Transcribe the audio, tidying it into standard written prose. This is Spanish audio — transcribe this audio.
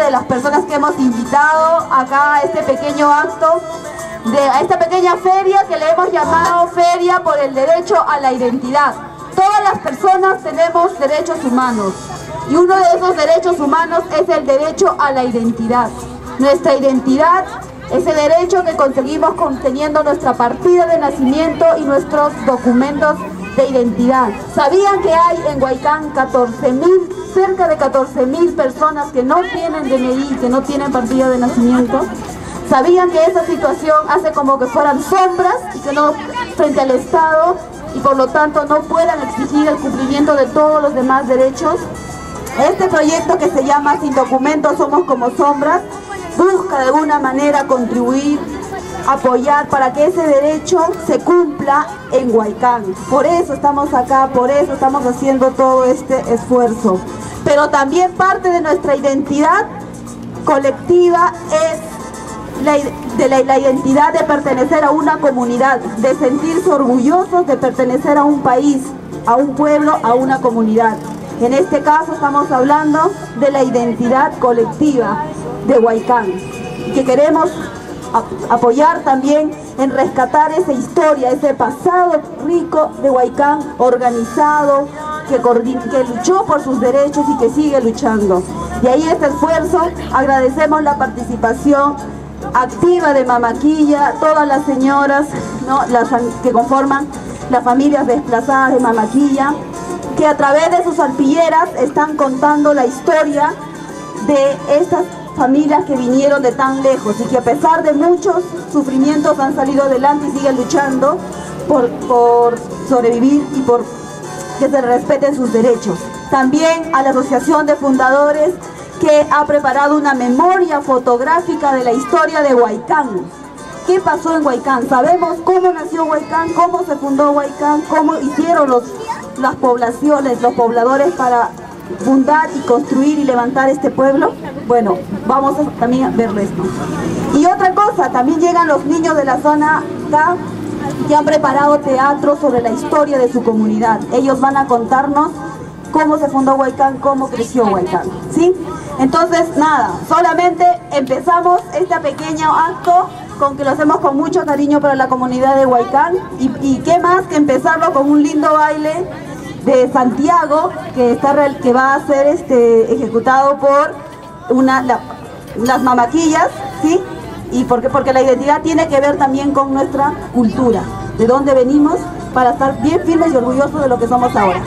de las personas que hemos invitado acá a este pequeño acto, a esta pequeña feria que le hemos llamado Feria por el Derecho a la Identidad. Todas las personas tenemos derechos humanos y uno de esos derechos humanos es el derecho a la identidad. Nuestra identidad es el derecho que conseguimos teniendo nuestra partida de nacimiento y nuestros documentos de identidad. ¿Sabían que hay en Huaycán cerca de 14.000 personas que no tienen DNI, que no tienen partida de nacimiento? ¿Sabían que esa situación hace como que fueran sombras y que no frente al Estado y por lo tanto no puedan exigir el cumplimiento de todos los demás derechos? Este proyecto que se llama Sin Documentos Somos Como Sombras busca de alguna manera contribuir, apoyar para que ese derecho se cumpla en Huaycán. Por eso estamos acá, por eso estamos haciendo todo este esfuerzo. Pero también parte de nuestra identidad colectiva es la identidad de pertenecer a una comunidad, de sentirse orgullosos de pertenecer a un país, a un pueblo, a una comunidad. En este caso estamos hablando de la identidad colectiva de Huaycán, que queremos apoyar también en rescatar esa historia, ese pasado rico de Huaycán organizado, que luchó por sus derechos y que sigue luchando. Y ahí este esfuerzo, agradecemos la participación activa de Mamaquilla, todas las señoras, ¿no?, que conforman las familias desplazadas de Mamaquilla, que a través de sus arpilleras están contando la historia de estas familias que vinieron de tan lejos y que a pesar de muchos sufrimientos han salido adelante y siguen luchando por sobrevivir y por que se respeten sus derechos. También a la Asociación de Fundadores, que ha preparado una memoria fotográfica de la historia de Huaycán. ¿Qué pasó en Huaycán? Sabemos cómo nació Huaycán, cómo se fundó Huaycán, cómo hicieron las poblaciones, los pobladores para fundar y construir y levantar este pueblo. Bueno, vamos también a ver esto. Y otra cosa, también llegan los niños de la zona K que han preparado teatro sobre la historia de su comunidad. Ellos van a contarnos cómo se fundó Huaycán, cómo creció Huaycán, ¿sí? Entonces, nada, solamente empezamos este pequeño acto con que lo hacemos con mucho cariño para la comunidad de Huaycán y qué más que empezarlo con un lindo baile de Santiago que va a ser ejecutado por las Mamaquillas, ¿sí? Y porque la identidad tiene que ver también con nuestra cultura, de dónde venimos, para estar bien firmes y orgullosos de lo que somos ahora.